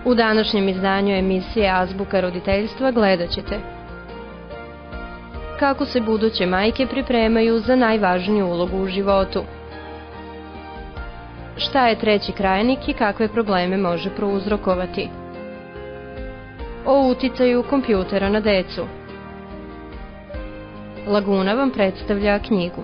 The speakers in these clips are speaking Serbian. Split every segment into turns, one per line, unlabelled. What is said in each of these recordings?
U današnjem izdanju emisije Azbuka roditeljstva gledat ćete kako se buduće majke pripremaju za najvažniju ulogu u životu, šta je treći krajnik i kakve probleme može prouzrokovati, o uticaju kompjutera na decu. Laguna vam predstavlja knjigu.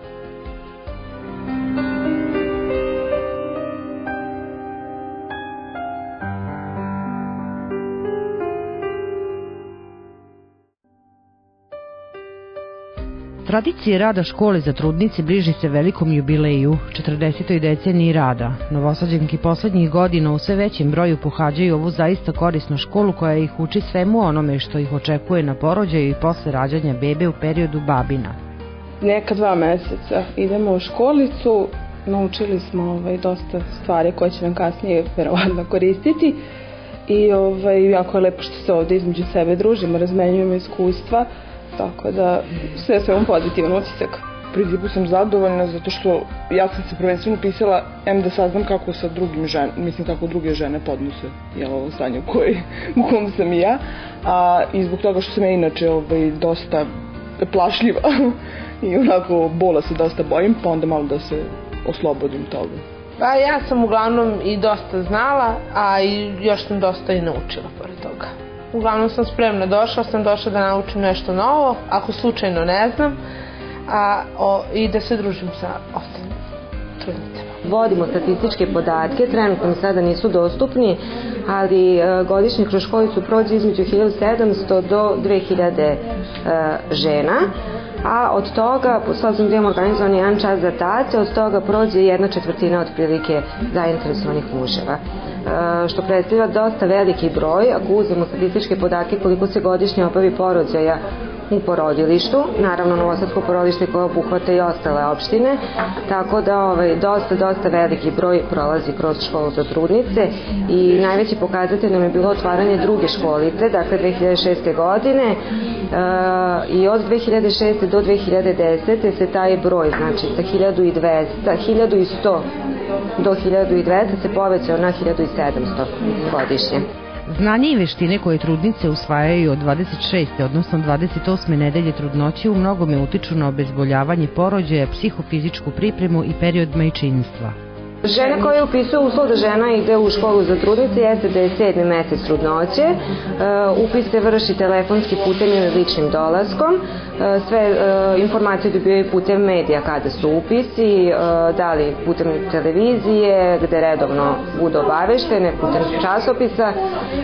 Tradicije rada škole za trudnice bliži se velikom jubileju, 40. deceniji rada. Novosađanke poslednjih godina u sve većem broju pohađaju ovu zaista korisnu školu koja ih uči svemu onome što ih očekuje na porođaju i posle rađanja bebe u periodu babina.
Neka 2 meseca idemo u školicu, naučili smo dosta stvari koje će nam kasnije verovatno koristiti i jako je lepo što se ovde između sebe družimo, razmenjujemo iskustva. Tako da sve imam pozitivan utisak.
U principu sam zadovoljna zato što ja sam se prvenstveno pisala da saznam kako sa drugim ženama, mislim kako druge žene podnose ovo stanje u kom sam i ja, i zbog toga što sam ja inače dosta plašljiva i onako bola se dosta bojim, pa onda malo da se oslobodim toga.
Pa ja sam uglavnom i dosta znala, a i još sam dosta i naučila pored toga. Uglavnom sam spremna, došla da naučim nešto novo, ako slučajno ne znam, i da se družim sa ostalim trudnicama.
Vodimo statističke podatke, trenutno mi sada nisu dostupni, ali godišnje kroz školicu prođe između 1700 do 2000 žena, a od toga, s obzirom da imamo organizovan 1 čas za tace, od toga prođe 1/4 otprilike zainteresovanih muževa, što predstavlja dosta veliki broj. Ako uzmemo statističke podatke koliko se godišnje obavi porođaja u porodilištu, naravno novosadsko porodilište koje obuhvata i ostale opštine, tako da dosta veliki broj prolazi kroz školu za trudnice i najveći pokazatelj nam je bilo otvaranje druge školice, dakle 2006. godine, i od 2006. do 2010. se taj broj, znači sa 1100 do 1200 se povećao na 1700 godišnje.
Znanje i veštine koje trudnice usvajaju od 26. odnosno 28. nedelje trudnoće u mnogome utiču na obezboljavanje porođaja, psihofizičku pripremu i period majčinstva.
Žena koja upisuje uslov da žena ide u školu za trudnice jeste da je 7. mesec trudnoće. Upis se vrši telefonski putem ili ličnim dolaskom. Sve informacije dobijaju putem medija kada su upisi, da li putem televizije, gde redovno budu obaveštene, putem časopisa.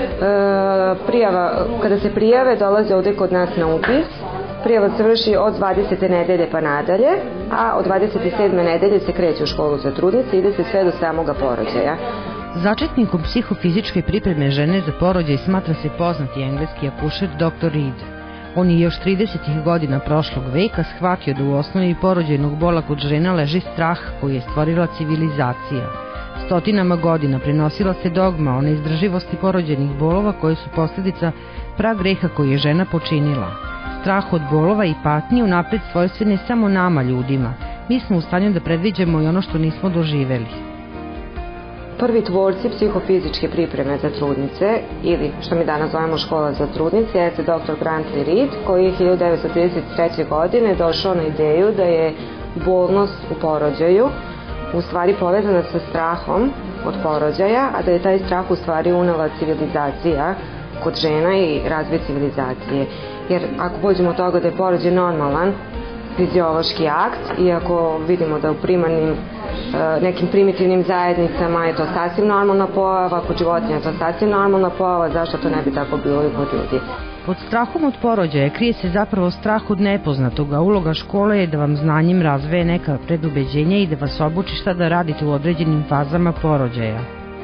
Kada se prijave, dolaze ovde kod nas na upis. Prijava se vrši od 20. nedelje pa nadalje, a od 27. nedelje se kreće u školu za trudnice i ide se sve do samoga porođaja.
Začetnikom psihofizičke pripreme žene za porođaj smatra se poznati engleski akušer dr. Reed. On je još 30. godina prošlog veka shvatio da u osnovi porođajnog bola kod žena leži strah koji je stvorila civilizacija. Stotinama godina prenosila se dogma o neizdrživosti porođajnih bolova koje su posljedica pragreha koji je žena počinila. Strah od bolova i patnje unapred svojstvene samo nama ljudima. Mi smo u stanju da predviđamo i ono što nismo doživeli.
Prvi tvorci psihofizičke pripreme za trudnice, ili što mi danas zovemo škola za trudnice, jeste dr. Grantley Reed, koji je 1933. godine došao na ideju da je bolnost u porođaju u stvari povezana sa strahom od porođaja, a da je taj strah u stvari unela civilizacija kod žena i razvoj civilizacije. Jer ako pođemo od toga da je porođaj normalan fiziološki akt, i ako vidimo da u primarnim nekim primitivnim zajednicama je to sasvim normalna pojava, kod životinja je to sasvim normalna pojava, zašto to ne bi tako bilo i kod ljudi?
Pod strahom od porođaja krije se zapravo strah od nepoznatog, a uloga škole je da vam znanjem razveje neka predubeđenja i da vas obuči šta da radite u određenim fazama porođaja.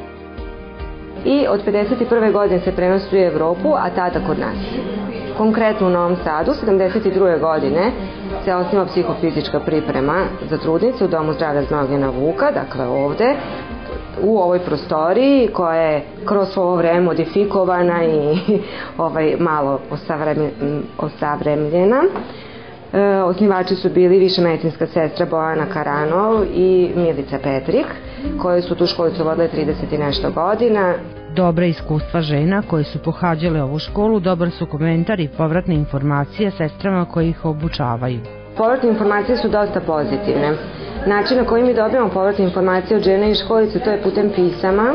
I od 1951. godine se prenosi u Evropu, a tada kod nas. Konkretno u Novom Sadu, 1972. godine se osniva psihofizička priprema za trudnice u Domu zdravlja Znojgena Vuka, dakle ovde, u ovoj prostoriji koja je kroz ovo vreme modifikovana i malo osavremljena. Osnivači su bili više medicinska sestra Bojana Karanov i Milica Petrik, koje su tu školicu vodile 30 i nešto godina.
Dobre iskustva žena koje su pohađale ovu školu dobar su komentar i povratne informacije sestrama koje ih obučavaju.
Povratne informacije su dosta pozitivne. Način na koji mi dobijamo povratne informacije od žene iz školice, to je putem pisama,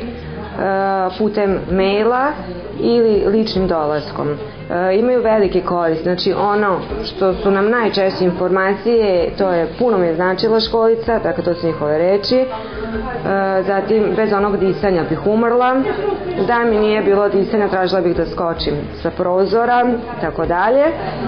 putem maila ili ličnim dolaskom. Imaju velike korist, znači ono što su nam najčešće informacije, to je puno mi je značila školica, dakle to su njihove reči, zatim bez onog disanja bih umrla, da mi nije bilo disanja tražila bih da skočim sa prozora, tako dalje,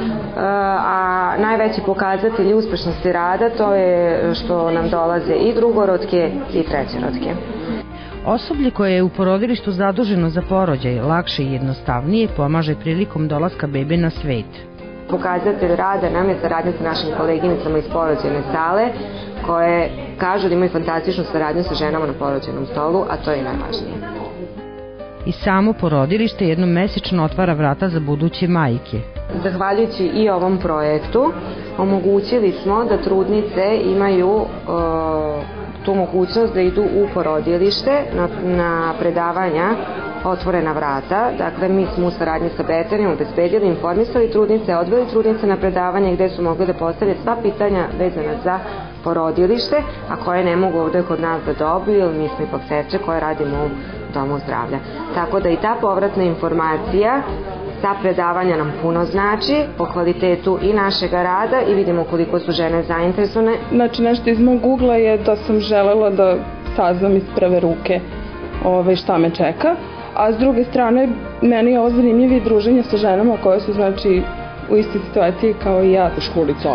a najveći pokazatelj uspešnosti rada to je što nam dolaze i drugorodke i trećerodke.
Osoblje koje je u porodilištu zaduženo za porođaj lakše i jednostavnije pomaže prilikom dolaska bebe na svet.
Pokazatelj rada nam je saradnja sa našim koleginicama iz porođajne sale koje kažu da imaju fantastičnu saradnju sa ženama na porođajnom stolu, a to je najvažnije.
I samo porodilište jednom mesečno otvara vrata za buduće majke.
Zahvaljujući i ovom projektu omogućili smo da trudnice imaju tu mogućnost da idu u porodilište na predavanja Otvorena vrata. Dakle, mi smo u saradnji sa Betanijom obezbedili, informisali trudnice, odveli trudnice na predavanje gde su mogli da postavljaju sva pitanja vezana za porodilište, a koje ne mogu ovde kod nas da dobiju, jer mi smo ipak sestre koje radimo u domu zdravlja. Tako da i ta povratna informacija sa predavanja nam puno znači po kvalitetu i našega rada i vidimo koliko su žene zainteresovane.
Znači nešto iz mog ugla je da sam želela da saznam iz prve ruke šta me čeka, a s druge strane meni je ovo zanimljivo i druženje sa ženama koje su znači u istoj situaciji kao i ja.
Školica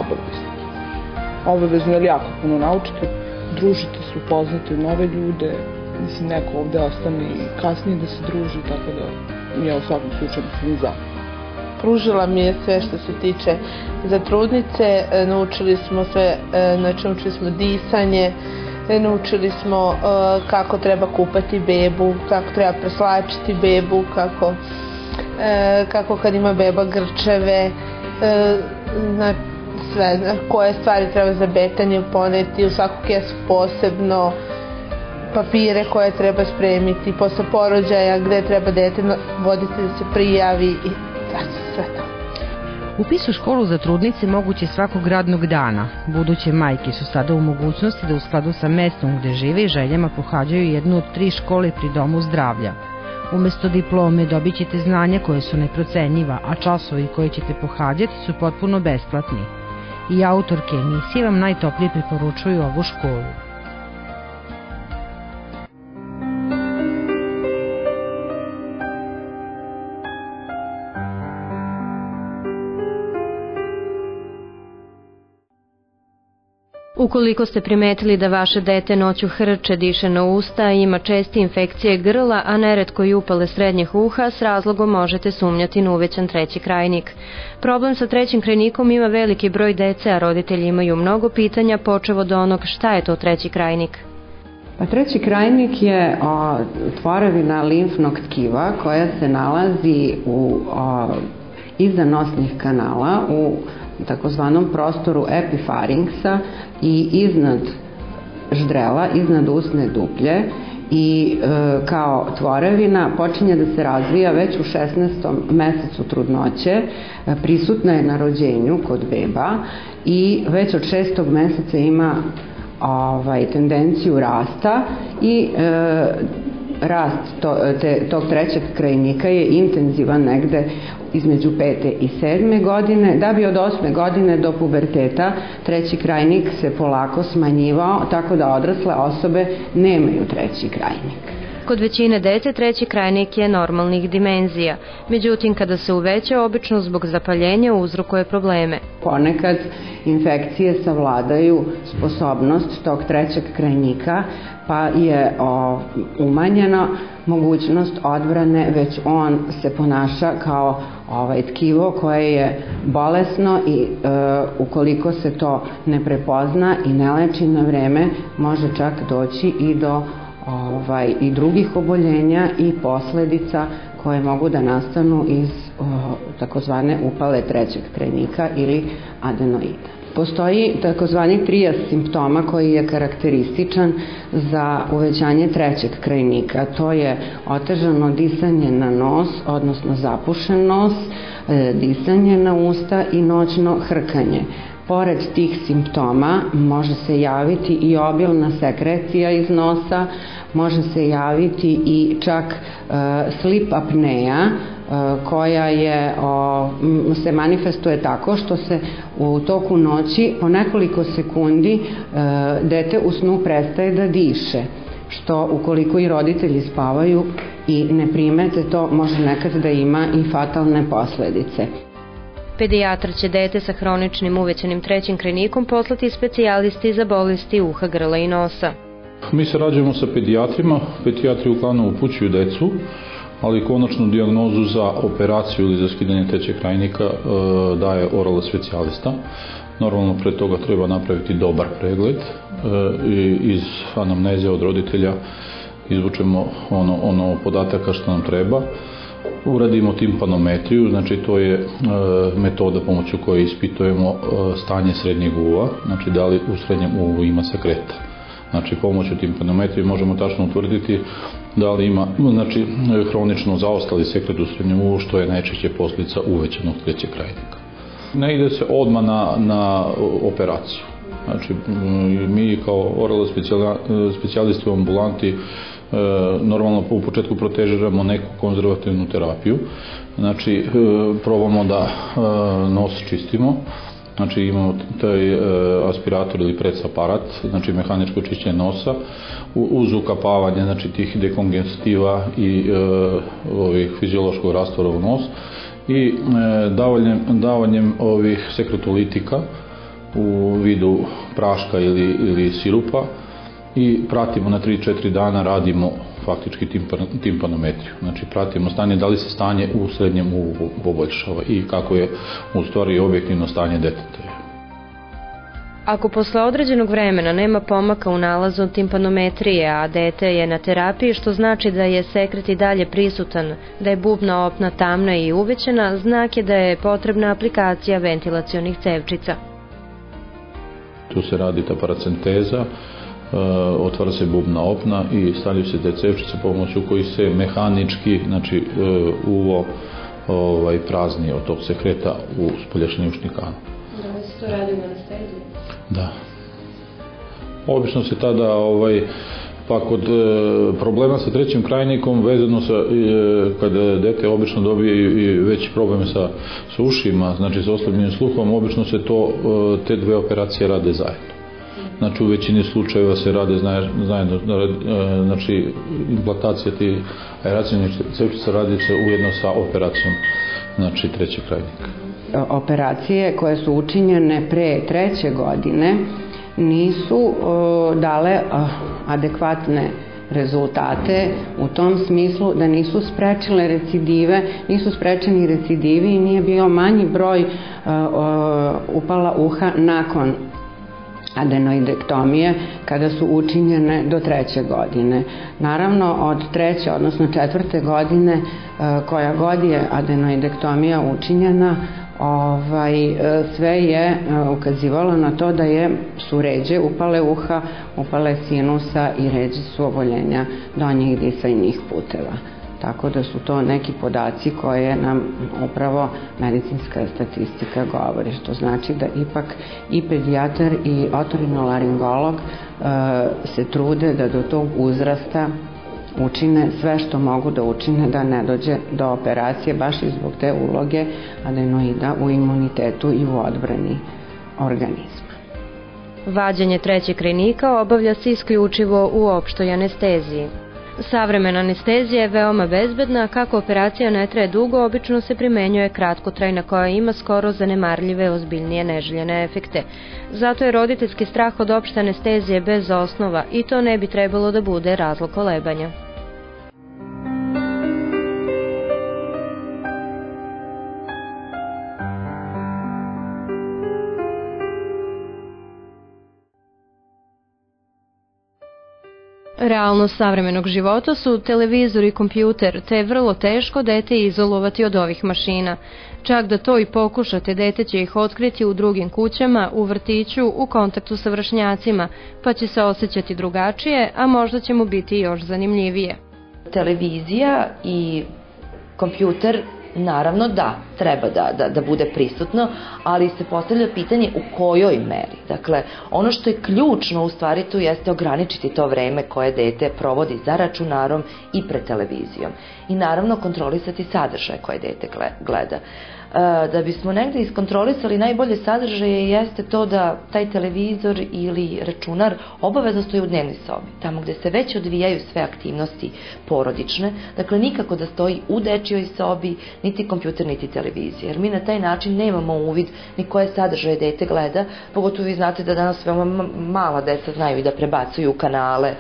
obavezno jer jako puno naučite, družite se, upoznate nove ljude, mislim neko ovde ostane i kasnije da se druži, tako da ja u svakom slučaju sam za.
Pružila mi je sve što se tiče za trudnice, naučili smo sve, znači naučili smo disanje, naučili smo kako treba kupati bebu, kako treba preslačiti bebu, kako kad ima beba grčeve, sve, koje stvari treba za Betaniju poneti, u svaku kesu posebno, papire koje treba spremiti, posle porođaja gde treba dete voditi da se prijavi i sve to.
Upis u školu za trudnice moguće svakog radnog dana. Buduće majke su sada u mogućnosti da u skladu sa mestom gde žive i željama pohađaju jednu od 3 škole pri domu zdravlja. Umesto diplome dobit ćete znanja koje su neprocenjiva, a časovi koje ćete pohađati su potpuno besplatni. I autorke emisije vam najtoplije preporučuju ovu školu.
Ukoliko ste primetili da vaše dete noću hrče, diše na usta, ima česte infekcije grla, a neretko i upale srednjih uha, s razlogom možete sumnjati na uvećan treći krajnik. Problem sa trećim krajnikom ima veliki broj dece, a roditelji imaju mnogo pitanja, počev od onog šta je to treći krajnik.
Pa treći krajnik je tvorevina limfnog tkiva koja se nalazi iza nosnih kanala u takozvanom prostoru epifarinksa i iznad ždrela, iznad usne duplje i kao tvorevina počinje da se razvija već u 16. mesecu trudnoće, prisutna je na rođenju kod beba i već od 6. meseca ima tendenciju rasta i rast tog trećeg krajnika je intenzivan negde između 5. i 7. godine, da bi od 8. godine do puberteta treći krajnik se polako smanjivao, tako da odrasle osobe nemaju treći krajnik.
Kod većine dece treći krajnik je normalnih dimenzija, međutim kada se uveća obično zbog zapaljenja uzrokuje probleme.
Ponekad infekcije savladaju sposobnost tog trećeg krajnika pa je umanjena mogućnost odbrane, već on se ponaša kao tkivo koje je bolesno i ukoliko se to ne prepozna i ne leči na vreme može čak doći i do i drugih oboljenja i posledica koje mogu da nastanu iz takozvane upale trećeg krajnika ili adenoida. Postoji takozvani trijas simptoma koji je karakterističan za uvećanje trećeg krajnika. To je otežano disanje na nos, odnosno zapušen nos, disanje na usta i noćno hrkanje. Pored tih simptoma može se javiti i obilna sekrecija iz nosa, može se javiti i čak sleep apneja, koja se manifestuje tako što se u toku noći po nekoliko sekundi dete u snu prestaje da diše, što ukoliko i roditelji spavaju i ne primete to, može nekad da ima i fatalne posledice.
Pedijatar će dete sa hroničnim uvećanim trećim krajnikom poslati specijalisti za bolesti uha, grla i nosa.
Mi sarađujemo sa pedijatrima, pedijatri uglavnom upućuju decu, ali konačnu dijagnozu za operaciju ili za skidanje trećeg krajnika daje oral specijalista. Normalno pre toga treba napraviti dobar pregled i iz anamneze od roditelja izvučemo ono podataka što nam treba. Uradimo timpanometriju, znači to je metoda pomoću koje ispitujemo stanje srednjeg uva, znači da li u srednjem uvu ima sekreta. Znači pomoću timpanometrije možemo tačno utvrditi da li ima hronično zaostali sekret u srednjem uvu, što je najčešće posljedica uvećanog trećeg krajnika. Ne ide se odmah na operaciju. Znači mi kao oral specijalisti u ambulanti normalno u početku protežiramo neku konzervativnu terapiju. Znači probamo da nos čistimo. Znači imamo taj aspirator ili pres aparat, znači mehaničko čišćenje nosa, uz ukapavanje znači tih dekongestiva i ovih fiziološkog rastvora u nos i davanjem ovih sekretolitika u vidu praška ili sirupa i pratimo na 3-4 dana, radimo faktički timpanometriju. Znači pratimo stanje, da li se stanje u srednjem uvu poboljšava i kako je u stvari objektivno stanje deteta.
Ako posle određenog vremena nema pomaka u nalazu timpanometrije, a dete je na terapiji, što znači da je sekret i dalje prisutan, da je bubna opna tamna i uvećana, znak je da je potrebna aplikacija ventilacionih cevčica.
Tu se radi ta paracenteza, otvara se bubna opna i stavljaju se te cevčice pomoću koji se mehanički, znači uvo prazni od tog sekreta u spoljašnji ušni kanal.
Da li se to radi u anesteziji?
Da. Obično se tada pa kod problema sa trećim krajnikom vezano sa kada dete obično dobije i veći problem sa ušima, znači sa oslabljenim sluhom, obično se te dve operacije rade zajedno. Znači u većini slučajeva se rade zajedno, znači implantacija tih aeracijnih cevčica radi se ujedno sa operacijom, znači trećeg krajnika.
Operacije koje su učinjene pre 3. godine nisu dale adekvatne rezultate u tom smislu da nisu sprečile recidive, nisu sprečeni recidivi i nije bio manji broj upala uha nakon adenoidektomije kada su učinjene do 3. godine. Naravno od 3. odnosno 4. godine koja god je adenoidektomija učinjena, sve je ukazivalo na to da su ređe upale uha, upale sinusa i ređe su oboljenja donjih disajnih puteva. Tako da su to neki podaci koje nam upravo medicinska statistika govori, što znači da ipak i pedijatar i otorinolaringolog se trude da do tog uzrasta učine sve što mogu da učine da ne dođe do operacije, baš i zbog te uloge adenoida u imunitetu i u odbrani organizma.
Vađenje trećeg krajnika obavlja se isključivo u opštoj anesteziji. Savremena anestezija je veoma bezbedna, kako operacija ne traje dugo, obično se primenjuje kratkotrajna koja ima skoro zanemarljive ozbiljnije neželjene efekte. Zato je roditeljski strah od opšte anestezije bez osnova i to ne bi trebalo da bude razlog kolebanja. Realnost savremenog života su televizor i kompjuter, te je vrlo teško dete izolovati od ovih mašina. Čak da to i pokušate, dete će ih otkriti u drugim kućama, u vrtiću, u kontaktu sa vršnjacima, pa će se osjećati drugačije, a možda će mu biti još zanimljivije.
Televizija i kompjuter, naravno da, treba da bude prisutno, ali se postavlja pitanje u kojoj meri. Dakle, ono što je ključno u stvari tu jeste ograničiti to vreme koje dete provodi za računarom i pred televizijom. I naravno kontrolisati sadržaj koje dete gleda. Da bismo negde iskontrolisali najbolje sadržaje jeste to da taj televizor ili računar obavezno stoji u dnevnoj sobi, tamo gde se već odvijaju sve aktivnosti porodične, dakle nikako da stoji u dečjoj sobi, niti kompjuter, niti televizija, jer mi na taj način nemamo uvid ni koje sadržaje dete gleda, pogotovo vi znate da danas veoma mala deca znaju i da prebacuju kanale,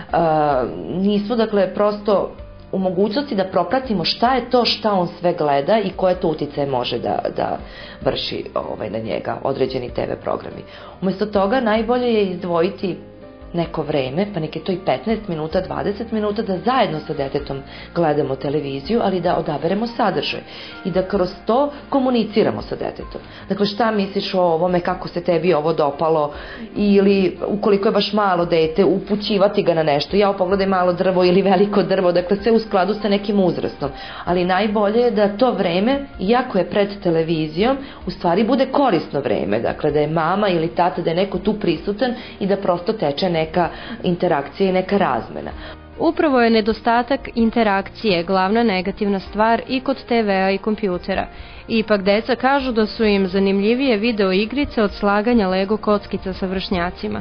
nismo dakle prosto u mogućnosti da propratimo šta je to šta on sve gleda i koje to uticaje može da vrši na njega određeni TV programi. Umesto toga najbolje je izdvojiti neko vreme, pa neke to i 15 minuta, 20 minuta, da zajedno sa detetom gledamo televiziju, ali da odaberemo sadržaj i da kroz to komuniciramo sa detetom. Dakle, šta misliš o ovome, kako se tebi ovo dopalo, ili ukoliko je baš malo dete, upućivati ga na nešto, ja pogledaj malo drvo ili veliko drvo, dakle sve u skladu sa nekim uzrastom. Ali najbolje je da to vreme, iako je pred televizijom, u stvari bude korisno vreme, dakle da je mama ili tata, da je neko tu prisutan i da prosto teče neka interakcija i neka razmena.
Upravo je nedostatak interakcije glavna negativna stvar i kod TV-a i kompjutera. Ipak deca kažu da su im zanimljivije video igrice od slaganja Lego kockica sa vršnjacima.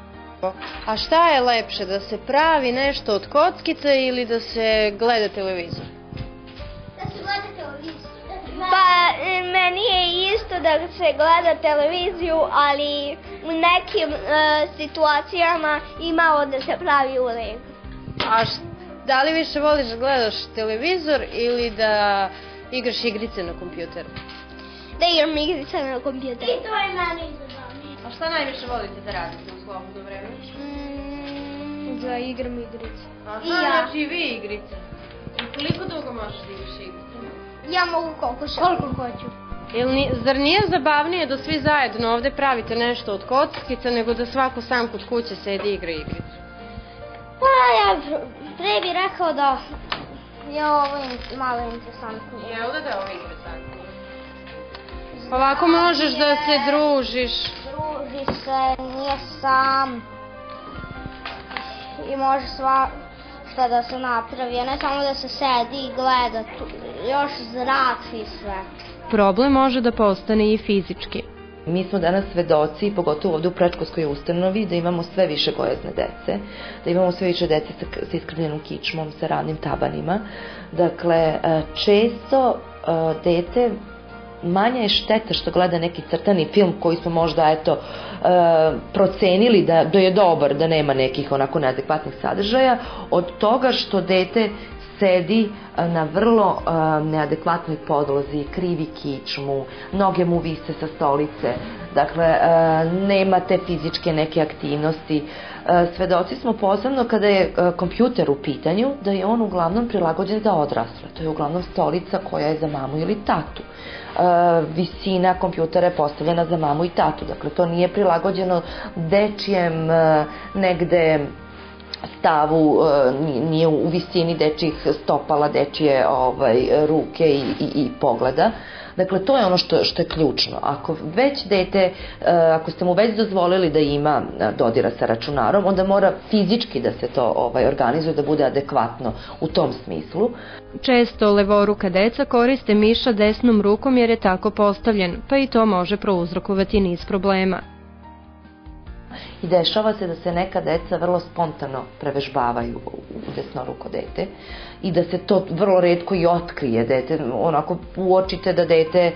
A šta je lepše, da se pravi nešto od kockica ili da se gleda televizor?
Da se gleda televizor. Pa meni je isto da se gleda televiziju, ali u nekim situacijama i malo da se pravi u Lego.
A da li više voliš da gledaš televizor ili da igraš igrice na kompjuteru?
Da igram igrice na kompjuteru. I to je meni zabavnije.
A šta najviše volite da radite u slobodno vreme?
Da igram igrice.
Aha, znači i vi igrice. I koliko dugo možeš da igraš igrice?
Ja mogu koliko hoću.
Zar nije zabavnije da svi zajedno ovde pravite nešto od kockica nego da svako sam kod kuće sedi i igra igricu?
Pa ja pre bih rekao da je ovo malo interesantnije.
Jel da je ovo interesantnije? Ovako možeš da se družiš.
Družiš se, nije sam. I može šta da se napravi, a ne samo da se sedi i gleda, još zrak i sve.
Problem može da postane i fizički.
Mi smo danas svedoci, pogotovo ovde u predškolskoj ustanovi, da imamo sve više gojazne dece, da imamo sve više dece sa iskrivljenom kičmom, sa ravnim tabanima. Dakle, često dete manja je šteta što gleda neki crtani film koji smo možda procenili da je dobar, da nema nekih onako neadekvatnih sadržaja, od toga što dete sedi na vrlo neadekvatnoj podlozi, krivi kičmu, noge mu vise sa stolice, dakle nema te fizičke neke aktivnosti. Svedoci smo posebno kada je kompjuter u pitanju da je on uglavnom prilagođen za odrasle, to je uglavnom stolica koja je za mamu ili tatu. Visina kompjutera je postavljena za mamu i tatu, dakle to nije prilagođeno dečijem negde stavu, nije u visini dečjih stopala, dečje ruke i pogleda. Dakle, to je ono što je ključno. Ako već dete, ako ste mu već dozvolili da ima dodira sa računarom, onda mora fizički da se to organizuje, da bude adekvatno u tom smislu.
Često levoruka deca koriste miša desnom rukom jer je tako postavljen, pa i to može prouzrokovati niz problema.
I dešava se da se neka deca vrlo spontano prevežbavaju u desnoruko dete i da se to vrlo retko i otkrije. Dete, onako uočite da dete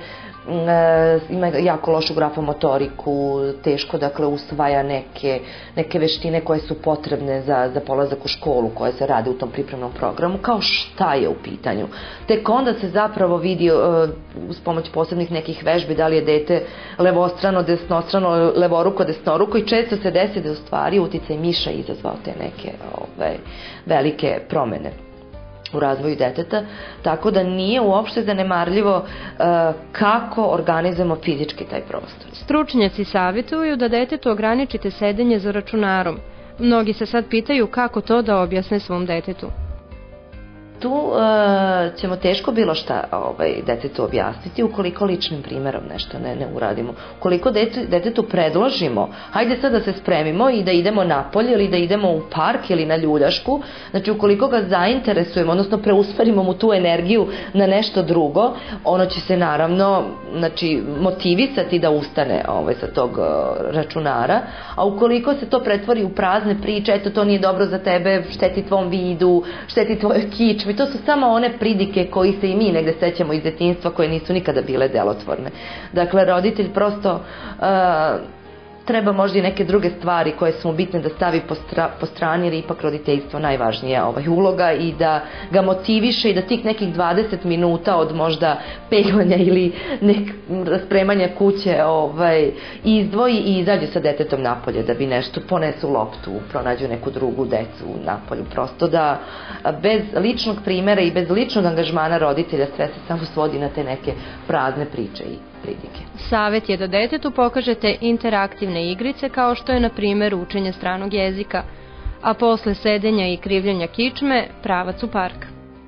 ima jako lošu grafomotoriku, teško dakle usvaja neke veštine koje su potrebne za polazak u školu, koje se rade u tom pripremnom programu, kao šta je u pitanju. Tek onda se zapravo vidi uz pomoć posebnih nekih vežbi da li je dete levostrano, desnostrano, levoruko, desnoruko, i često se desi da je u stvari uticaj miša izazvao te neke velike promene u razvoju deteta, tako da nije uopšte zanemarljivo kako organizujemo fizički taj prostor.
Stručnjaci savjetuju da detetu ograničite sedenje za računarom. Mnogi se sad pitaju kako to da objasne svom detetu.
Tu ćemo teško bilo šta detetu objasniti ukoliko ličnim primjerom nešto ne uradimo. Ukoliko detetu predložimo, hajde sad da se spremimo i da idemo napolje ili da idemo u park ili na ljuljašku, znači ukoliko ga zainteresujemo, odnosno preusmerimo mu tu energiju na nešto drugo, ono će se naravno motivisati da ustane sa tog računara, a ukoliko se to pretvori u prazne priče, eto to nije dobro za tebe, šteti tvom vidu, šteti tvojoj kičmi, to su samo one pridike koji se i mi negde sećamo iz detinjstva, koje nisu nikada bile delotvorne. Dakle, roditelj prosto treba možda i neke druge stvari koje su mu bitne da stavi po strani, jer je ipak roditeljstvo najvažnija uloga, i da ga motiviše i da tih nekih 20 minuta od možda peglanja ili spremanja kuće izdvoji i izađe sa detetom napolje da bi nešto, ponesu loptu, pronađu neku drugu decu napolju. Prosto da bez ličnog primjera i bez ličnog angažmana roditelja sve se samo svodi na te neke prazne priče i pridike.
Savjet je da detetu pokažete interaktivne igrice kao što je na primjer učenje stranog jezika, a posle sedenja i krivljenja kičme pravac u park.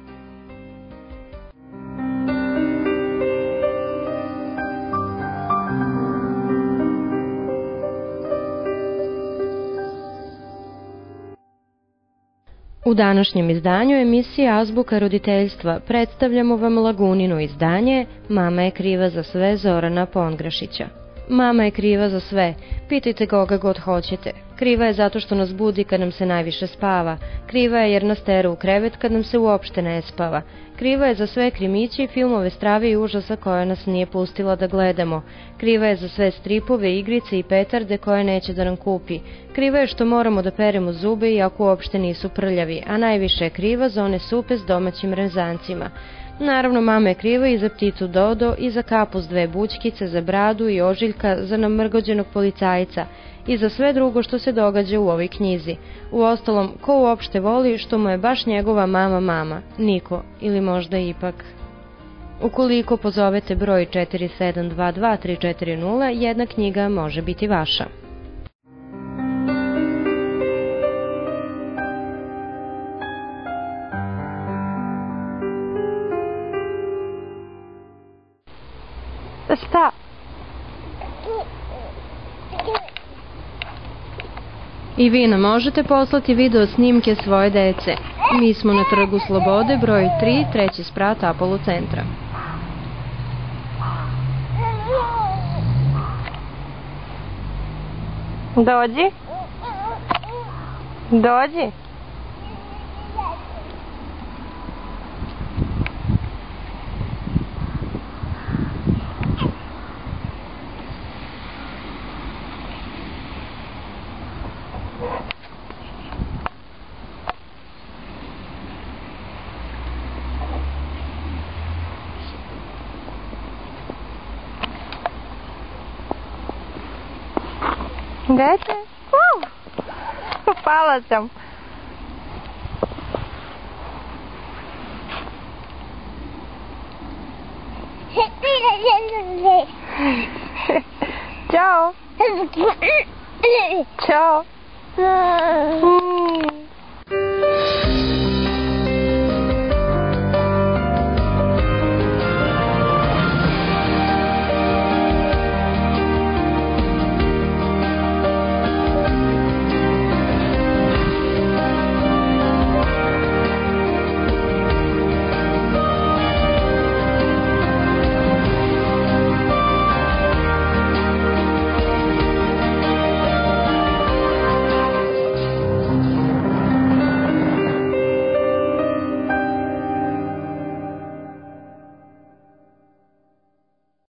U današnjem izdanju emisije Azbuka roditeljstva predstavljamo vam Lagunino izdanje Mama je kriva za sve Zorana Pongrašića. Mama je kriva za sve, pitajte koga god hoćete. Kriva je zato što nas budi kad nam se najviše spava. Kriva je jer nas tera u krevet kad nam se uopšte ne spava. Kriva je za sve krimiće i filmove strave i užasa koje nas nije pustila da gledamo. Kriva je za sve stripove, igrice i petarde koje neće da nam kupi. Kriva je što moramo da peremo zube iako uopšte nisu prljavi, a najviše je kriva za one supe s domaćim rezancima. Naravno, mama je kriva i za pticu Dodo, i za kapu s 2 bućkice, za bradu i ožiljka, za namrgođenog policajca i za sve drugo što se događa u ovoj knjizi. Uostalom, ko uopšte voli što mu je baš njegova mama? Niko, ili možda ipak. Ukoliko pozovete broj 4722-340, jedna knjiga može biti vaša.
Šta?
I vi nam možete poslati video snimke svoje dece. Mi smo na Trgu Slobode, broj 3, 3. sprat Apollo centra.
Dođi. Dođi. Dete? Pala sam. Ćao. Ćao.